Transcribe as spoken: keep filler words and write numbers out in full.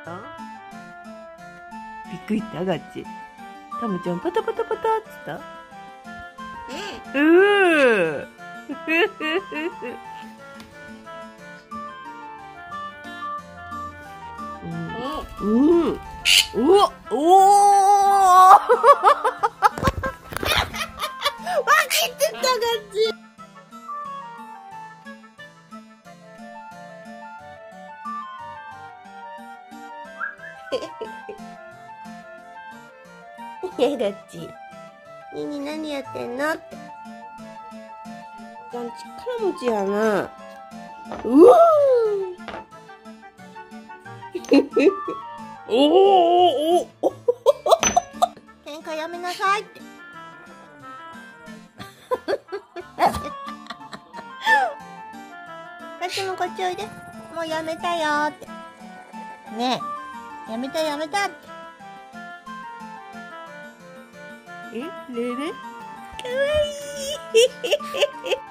ったびっくりしたガッチ。タムちゃんパタパタパタって言った。うーうん、うん、うわ、おお分けてたガッチ。ねえガッチ、ニーニー何やってんのって。ガン力持ちやな。うわーおおおお喧嘩やめなさいって。ガッチもこっちおいで。もうやめたよーって。ねえ、やめたやめたって。え、レレかわいい